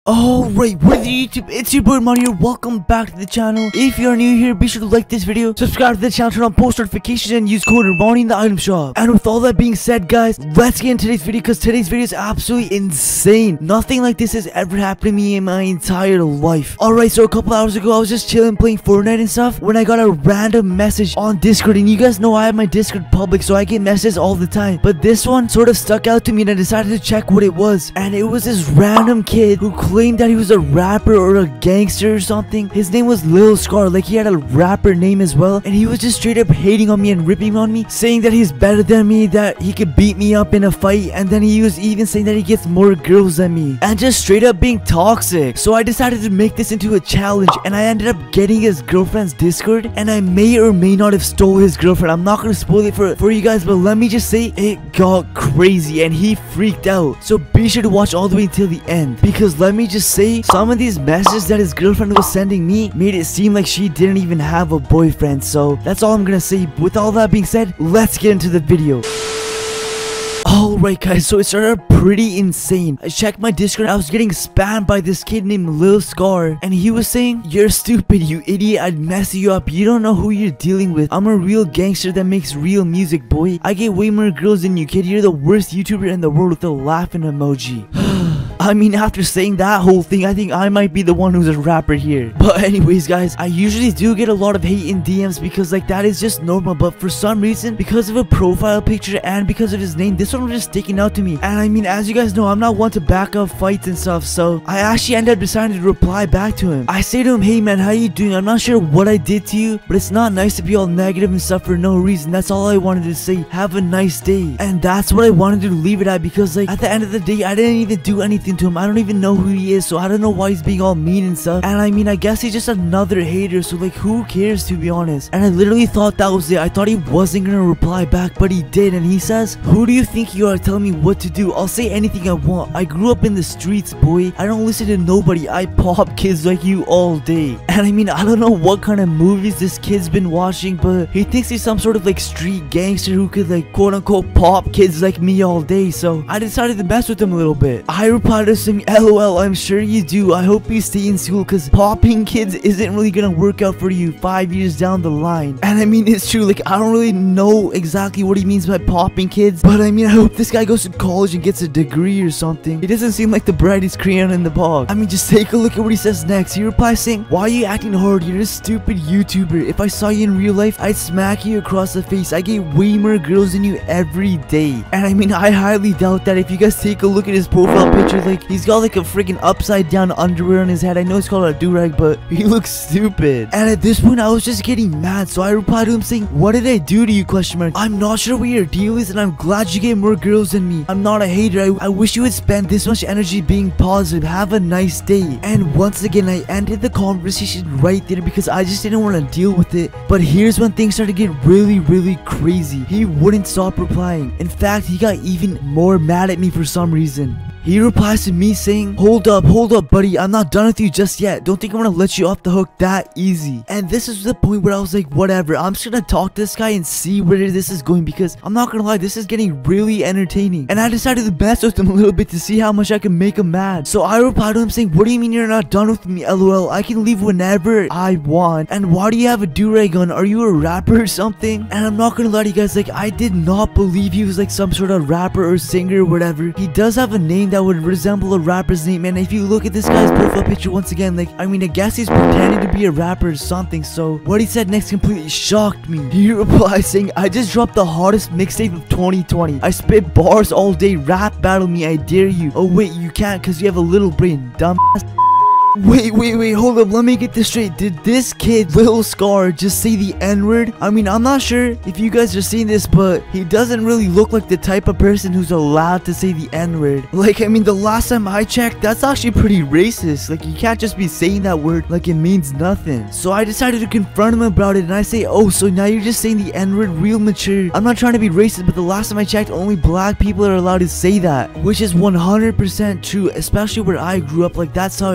Alright, what is YouTube? It's your boy Mario. Welcome back to the channel. If you're new here, be sure to like this video, subscribe to the channel, turn on post notifications, and use code RONNIE in the item shop. And with all that being said, guys, let's get into today's video because today's video is absolutely insane. Nothing like this has ever happened to me in my entire life. Alright, so a couple hours ago, I was just chilling playing Fortnite and stuff when I got a random message on Discord. And you guys know I have my Discord public, so I get messages all the time. But this one sort of stuck out to me and I decided to check what it was. And it was this random kid who claimed that he was a rapper or a gangster or something. His name was Lil Scar, like he had a rapper name as well, and he was just straight up hating on me and ripping on me, saying that he's better than me, that he could beat me up in a fight, and then he was even saying that he gets more girls than me, and just straight up being toxic. So I decided to make this into a challenge, and I ended up getting his girlfriend's Discord, and I may or may not have stole his girlfriend. I'm not gonna spoil it for you guys, but let me just say it got crazy and he freaked out. So be sure to watch all the way until the end, because let me just say, some of these messages that his girlfriend was sending me made it seem like she didn't even have a boyfriend. So that's all I'm gonna say. With all that being said, let's get into the video. Alright guys, so it started out pretty insane. I checked my Discord, I was getting spammed by this kid named Lil Scar, and he was saying, "You're stupid, you idiot, I'd mess you up, you don't know who you're dealing with. I'm a real gangster that makes real music, boy. I get way more girls than you, kid. You're the worst YouTuber in the world," with a laughing emoji. I mean, after saying that whole thing, I think I might be the one who's a rapper here. But anyways, guys, I usually do get a lot of hate in DMs because, like, that is just normal. But for some reason, because of a profile picture and because of his name, this one was just sticking out to me. And I mean, as you guys know, I'm not one to back up fights and stuff. So I actually ended up deciding to reply back to him. I say to him, "Hey man, how you doing? I'm not sure what I did to you, but it's not nice to be all negative and stuff for no reason. That's all I wanted to say. Have a nice day." And that's what I wanted to leave it at, because, like, at the end of the day, I didn't even do anything to him. I don't even know who he is, so I don't know why he's being all mean and stuff. And I mean, I guess he's just another hater, so like, who cares, to be honest. And I literally thought that was it. I thought he wasn't gonna reply back, but he did. And he says, "Who do you think you are telling me what to do? I'll say anything I want. I grew up in the streets, boy. I don't listen to nobody. I pop kids like you all day." And I mean, I don't know what kind of movies this kid's been watching, but he thinks he's some sort of like street gangster who could, like, quote unquote pop kids like me all day. So I decided to mess with him a little bit. I replied to him, "LOL, I'm sure you do. I hope you stay in school, because popping kids isn't really gonna work out for you 5 years down the line." And I mean, it's true. Like, I don't really know exactly what he means by popping kids, but I mean, I hope this guy goes to college and gets a degree or something. He doesn't seem like the brightest crayon in the bog. I mean, just take a look at what he says next. He replies saying, "Why are you acting hard? You're a stupid YouTuber. If I saw you in real life, I'd smack you across the face. I get way more girls than you every day." And I mean, I highly doubt that. If you guys take a look at his profile picture, like, he's got like a freaking upside down underwear on his head. I know it's called a do-rag, but he looks stupid. And at this point, I was just getting mad, so I replied to him saying, "What did I do to you, question mark? I'm not sure what your deal is, and I'm glad you get more girls than me. I'm not a hater. I wish you would spend this much energy being positive. Have a nice day." And once again, I ended the conversation right there because I just didn't want to deal with it. But here's when things started to get really crazy. He wouldn't stop replying. In fact, he got even more mad at me for some reason. He replies to me saying, hold up, buddy. I'm not done with you just yet. Don't think I'm gonna let you off the hook that easy." And this is the point where I was like, whatever. I'm just gonna talk to this guy and see where this is going, because I'm not gonna lie, this is getting really entertaining. And I decided to mess with him a little bit to see how much I can make him mad. So I replied to him saying, "What do you mean you're not done with me? LOL. I can leave whenever I want. And why do you have a do-rag on? Are you a rapper or something?" And I'm not gonna lie to you guys, like, I did not believe he was like some sort of rapper or singer or whatever. He does have a name that would resemble a rapper's name, and if you look at this guy's profile picture once again, like, I mean, I guess he's pretending to be a rapper or something. So what he said next completely shocked me. He replies saying, "I just dropped the hottest mixtape of 2020. I spit bars all day. Rap battle me, I dare you." Oh wait, you can't because you have a little brain, dumbass. Wait, hold up, let me get this straight. Did this kid, Lil Scar, just say the N-word? I mean, I'm not sure if you guys are seeing this, but he doesn't really look like the type of person who's allowed to say the N-word. Like, I mean, the last time I checked, that's actually pretty racist. Like, you can't just be saying that word like it means nothing. So I decided to confront him about it, and I say, "Oh, so now you're just saying the N-word? Real mature. I'm not trying to be racist, but the last time I checked, only black people are allowed to say that." Which is 100% true, especially where I grew up. Like, that's how it works.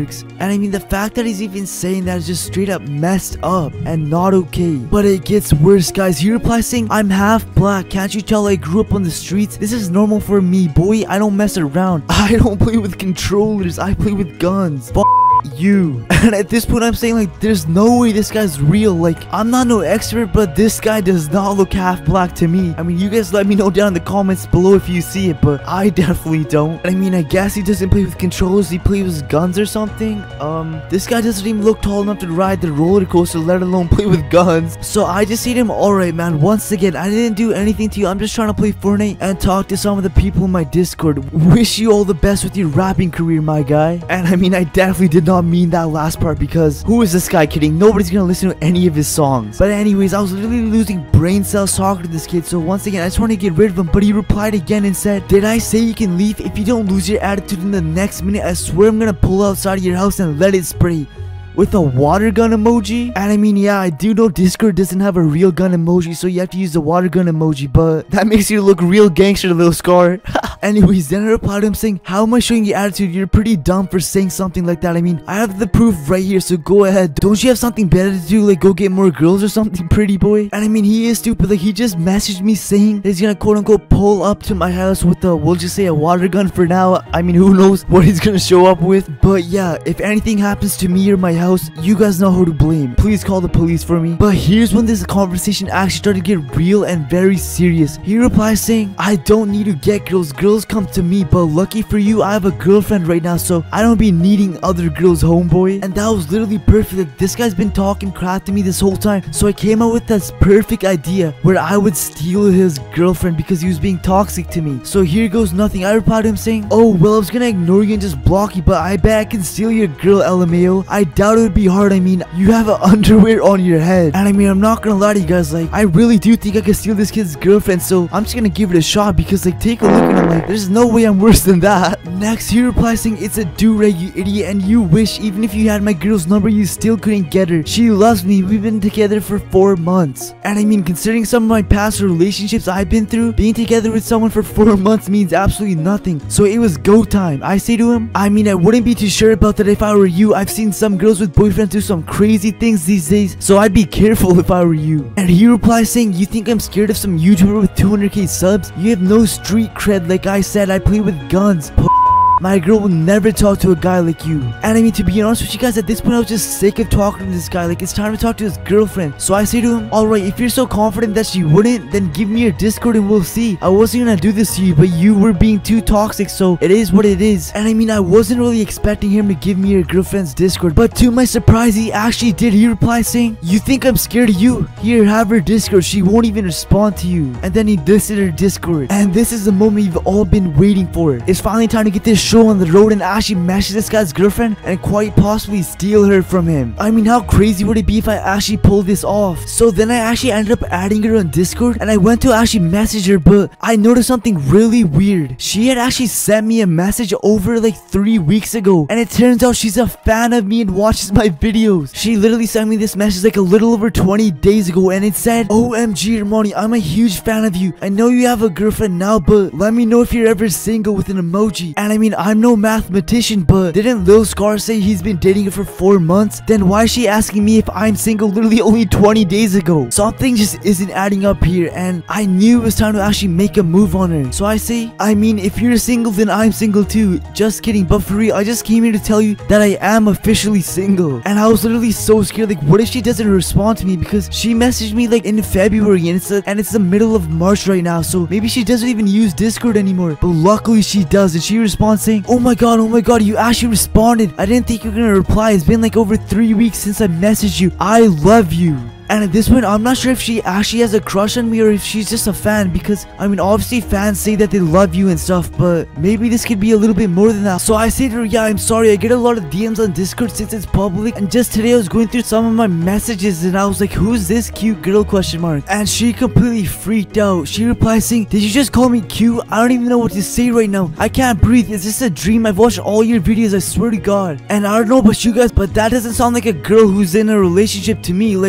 lyrics. And I mean, the fact that he's even saying that is just straight up messed up and not okay. But it gets worse, guys. He replies saying, I'm half black, can't you tell I grew up on the streets? This is normal for me, boy. I don't mess around. I don't play with controllers, I play with guns. You. And at this point I'm saying, like, there's no way this guy's real. Like, I'm not no expert, but this guy does not look half black to me. I mean, you guys let me know down in the comments below if you see it, but I definitely don't. I mean, I guess he doesn't play with controllers, he plays with guns or something. This guy doesn't even look tall enough to ride the roller coaster, let alone play with guns. So I just hate him. Alright, man, once again, I didn't do anything to you. I'm just trying to play Fortnite and talk to some of the people in my Discord. Wish you all the best with your rapping career, my guy. And I mean, I definitely did not mean that last part, because who is this guy kidding? Nobody's gonna listen to any of his songs. But anyways, I was literally losing brain cells talking to this kid, so once again I just want to get rid of him. But he replied again and said, did I say you can leave? If you don't lose your attitude in the next minute, I swear I'm gonna pull outside of your house and let it spray. With a water gun emoji. And I mean, yeah, I do know Discord doesn't have a real gun emoji, so you have to use the water gun emoji, but that makes you look real gangster, little Scar. Anyways, then I replied to him saying, how am I showing you attitude? You're pretty dumb for saying something like that. I mean, I have the proof right here, so go ahead. Don't you have something better to do, like go get more girls or something, pretty boy? And I mean, he is stupid. Like, he just messaged me saying that he's gonna quote unquote pull up to my house with a, we'll just say, a water gun for now. I mean, who knows what he's gonna show up with. But yeah, if anything happens to me or my house, you guys know who to blame. Please call the police for me. But here's when this conversation actually started to get real and very serious. He replies saying, I don't need to get girls. Girls come to me, but lucky for you, I have a girlfriend right now, so I don't be needing other girls, homeboy. And that was literally perfect. Like, this guy's been talking crap to me this whole time, so I came out with this perfect idea where I would steal his girlfriend because he was being toxic to me. So here goes nothing. I replied to him saying, oh well, I was gonna ignore you and just block you, but I bet I can steal your girl, LMAO. I doubt it would be hard. I mean, you have an underwear on your head. And I mean, I'm not gonna lie to you guys, like, I really do think I can steal this kid's girlfriend, so I'm just gonna give it a shot, because like, take a look at him, like, there's no way I'm worse than that. Next, he replies saying, it's a do-rag, you idiot, and you wish even if you had my girl's number, you still couldn't get her. She loves me. We've been together for 4 months. And I mean, considering some of my past relationships I've been through, being together with someone for 4 months means absolutely nothing. So it was go time. I say to him, I mean, I wouldn't be too sure about that if I were you. I've seen some girls with boyfriends do some crazy things these days, so I'd be careful if I were you. And he replies saying, you think I'm scared of some YouTuber with 200k subs? You have no street cred. Like I said, I play with guns. My girl will never talk to a guy like you. And I mean, to be honest with you guys, at this point I was just sick of talking to this guy. Like, it's time to talk to his girlfriend. So I say to him, alright, if you're so confident that she wouldn't, then give me your Discord and we'll see. I wasn't gonna do this to you, but you were being too toxic, so it is what it is. And I mean, I wasn't really expecting him to give me your girlfriend's Discord, but to my surprise, he actually did. He replied saying, you think I'm scared of you? Here, have her Discord. She won't even respond to you. And then he listed her Discord. And this is the moment you've all been waiting for. It's finally time to get this show on the road and actually message this guy's girlfriend and quite possibly steal her from him. I mean, how crazy would it be if I actually pulled this off? So then I actually ended up adding her on Discord, and I went to actually message her, but I noticed something really weird. She had actually sent me a message over like 3 weeks ago, and it turns out she's a fan of me and watches my videos. She literally sent me this message like a little over 20 days ago, and it said, OMG Armani, I'm a huge fan of you. I know you have a girlfriend now, but let me know if you're ever single, with an emoji. And I mean, I'm no mathematician, but didn't Lil Scar say he's been dating her for 4 months? Then why is she asking me if I'm single literally only 20 days ago? Something just isn't adding up here, and I knew it was time to actually make a move on her. So I say, I mean, if you're single, then I'm single too. Just kidding, but for real, I just came here to tell you that I am officially single. And I was literally so scared, like, what if she doesn't respond to me? Because she messaged me like in February, and it's the middle of March right now, so maybe she doesn't even use Discord anymore. But luckily she does, and she responds saying, oh my god, you actually responded. I didn't think you were gonna reply. It's been like over 3 weeks since I messaged you. I love you. And at this point, I'm not sure if she actually has a crush on me or if she's just a fan, because, I mean, obviously fans say that they love you and stuff, but maybe this could be a little bit more than that. So I say to her, yeah, I'm sorry, I get a lot of DMs on Discord since it's public, and just today I was going through some of my messages and I was like, who's this cute girl, question mark? And she completely freaked out. She replies saying, did you just call me cute? I don't even know what to say right now. I can't breathe. Is this a dream? I've watched all your videos, I swear to God. And I don't know about you guys, but that doesn't sound like a girl who's in a relationship to me. Like, it sounds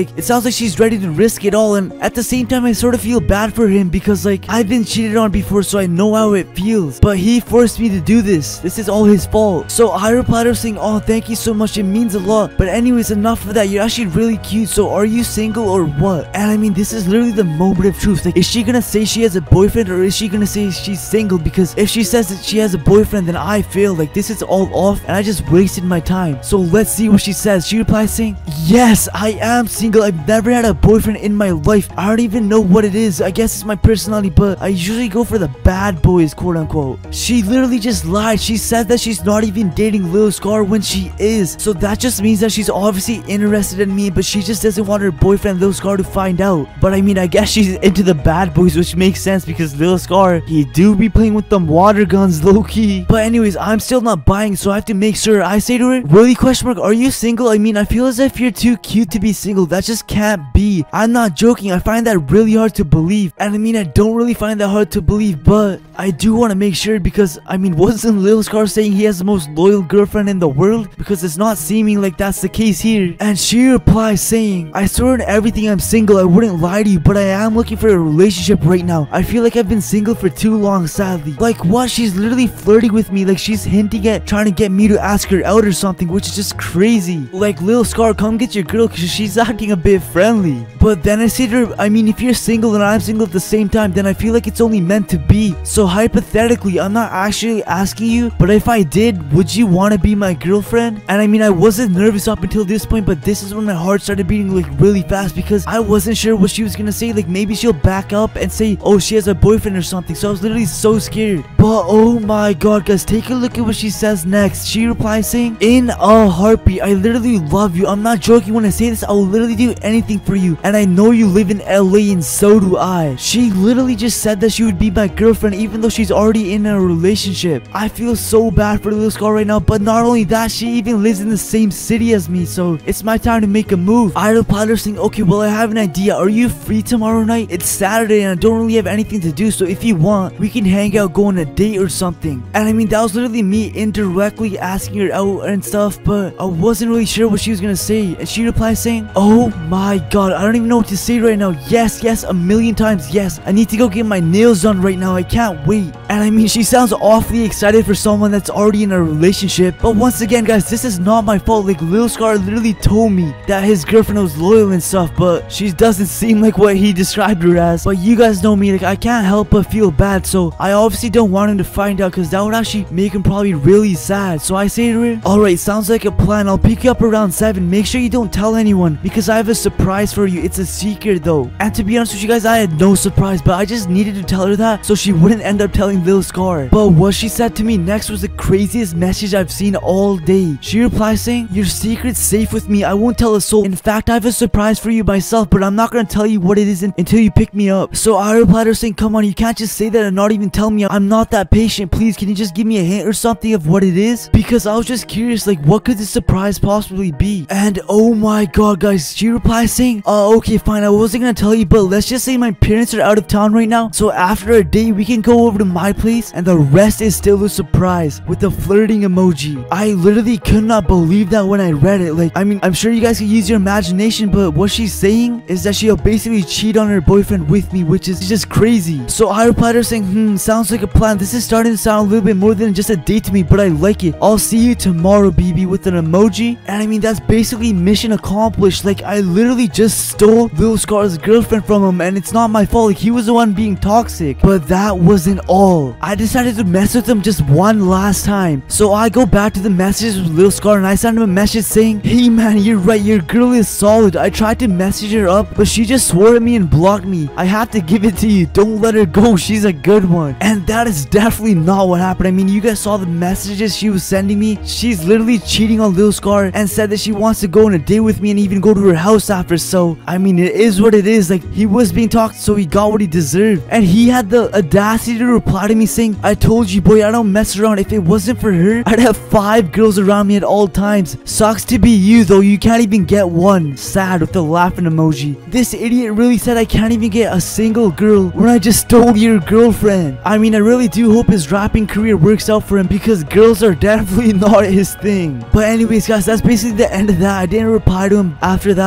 like she's ready to risk it all, and at the same time I sort of feel bad for him because like I've been cheated on before, so I know how it feels, but he forced me to do this. This is all his fault. So I replied her saying, oh, thank you so much, it means a lot, but anyways, enough of that. You're actually really cute, so are you single or what? And I mean, this is literally the moment of truth. Like, is she gonna say she has a boyfriend, or is she gonna say she's single? Because if she says that she has a boyfriend, then I fail. Like, this is all off and I just wasted my time. So let's see what she says. She replies saying, yes, I am single. I've never had a boyfriend in my life. I don't even know what it is. I guess it's my personality, but I usually go for the bad boys, quote unquote. She literally just lied. She said that she's not even dating Lil Scar when she is. So that just means that she's obviously interested in me, but she just doesn't want her boyfriend Lil Scar to find out. But I mean, I guess she's into the bad boys, which makes sense because Lil Scar, he do be playing with them water guns low-key. But anyways, I'm still not buying, so I have to make sure. I say to her, really, question mark, are you single? I mean, I feel as if you're too cute to be single. That just can't be. I'm not joking. I find that really hard to believe. And I mean, I don't really find that hard to believe, but I do want to make sure because, I mean, wasn't Lil Scar saying he has the most loyal girlfriend in the world? Because it's not seeming like that's the case here. And she replies saying, I swear on everything I'm single. I wouldn't lie to you, but I am looking for a relationship right now. I feel like I've been single for too long, sadly. Like what? She's literally flirting with me. Like she's hinting at trying to get me to ask her out or something, which is just crazy. Like, Lil Scar, come get your girl because she's acting a bit friendly. But then I say to her, I mean, if you're single and I'm single at the same time, then I feel like it's only meant to be. So hypothetically, I'm not actually asking you, but if I did, would you want to be my girlfriend? And I mean, I wasn't nervous up until this point, but this is when my heart started beating like really fast because I wasn't sure what she was gonna say. Like maybe she'll back up and say, oh, she has a boyfriend or something. So I was literally so scared. But oh my god, guys, take a look at what she says next. She replies saying, in a heartbeat, I literally love you. I'm not joking when I say this. I will literally do anything for you, and I know you live in LA and so do I. She literally just said that she would be my girlfriend even though she's already in a relationship. I feel so bad for Lil Scar right now, but not only that, she even lives in the same city as me, so it's my time to make a move. I replied her saying, okay, well, I have an idea. Are you free tomorrow night? It's Saturday and I don't really have anything to do, so if you want, we can hang out, go on a date or something. And I mean, that was literally me indirectly asking her out and stuff, but I wasn't really sure what she was gonna say. And she replied saying, oh my god, I don't even know what to say right now. Yes, yes, a million times yes. I need to go get my nails done right now. I can't wait. And I mean, she sounds awfully excited for someone that's already in a relationship. But once again, guys, this is not my fault. Like, Lil Scar literally told me that his girlfriend was loyal and stuff, but she doesn't seem like what he described her as. But you guys know me, like, I can't help but feel bad, so I obviously don't want him to find out because that would actually make him probably really sad. So I say to her, alright, sounds like a plan. I'll pick you up around 7. Make sure you don't tell anyone because I have a surprise for you. It's a secret though. And to be honest with you guys, I had no surprise, but I just needed to tell her that so she wouldn't end up telling Lil Scar. But what she said to me next was the craziest message I've seen all day. She replies saying, your secret's safe with me. I won't tell a soul. In fact, I have a surprise for you myself, but I'm not gonna tell you what it is until you pick me up. So I replied her saying, come on, you can't just say that and not even tell me. I'm not that patient. Please, can you just give me a hint or something of what it is? Because I was just curious, like, what could this surprise possibly be? And oh my god, guys, she replies saying, okay, fine, I wasn't gonna tell you, but let's just say my parents are out of town right now, so after a day we can go over to my place and the rest is still a surprise, with the flirting emoji. I literally could not believe that when I read it. Like, I mean, I'm sure you guys can use your imagination, but what she's saying is that she'll basically cheat on her boyfriend with me, which is just crazy. So I replied her saying, sounds like a plan. This is starting to sound a little bit more than just a date to me, but I like it. I'll see you tomorrow, BB, with an emoji. And I mean, that's basically mission accomplished. Like, I literally just stole Lil Scar's girlfriend from him, and it's not my fault. Like, he was the one being toxic. But that wasn't all. I decided to mess with him just one last time. So I go back to the messages with Lil Scar and I send him a message saying, hey man, you're right, your girl is solid. I tried to message her up, but she just swore at me and blocked me. I have to give it to you. Don't let her go. She's a good one. And that is definitely not what happened. I mean, you guys saw the messages she was sending me. She's literally cheating on Lil Scar and said that she wants to go on a date with me and even go to her house after. So I mean, it is what it is. Like, he was being talked, so he got what he deserved. And he had the audacity to reply to me saying, I told you, boy, I don't mess around. If it wasn't for her, I'd have 5 girls around me at all times. Sucks to be you though. You can't even get one. Sad with the laughing emoji. This idiot really said I can't even get a single girl when I just stole your girlfriend. I mean, I really do hope his rapping career works out for him because girls are definitely not his thing. But anyways, guys, that's basically the end of that. I didn't reply to him after that, but I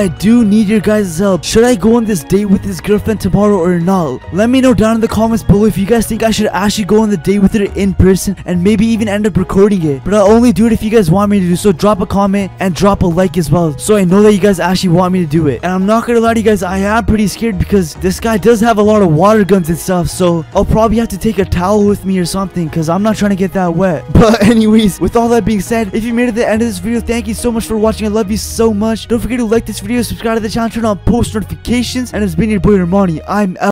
I do need your guys' help. Should I go on this date with his girlfriend tomorrow or not? Let me know down in the comments below if you guys think I should actually go on the date with her in person and maybe even end up recording it. But I'll only do it if you guys want me to do so. Drop a comment and drop a like as well, so I know that you guys actually want me to do it. And I'm not gonna lie to you guys, I am pretty scared because this guy does have a lot of water guns and stuff, so I'll probably have to take a towel with me or something because I'm not trying to get that wet. But anyways, with all that being said, if you made it to the end of this video, thank you so much for watching. I love you so much. Don't forget to like this video, subscribe to the channel, turn on post notifications, and it's been your boy Armani. I'm out.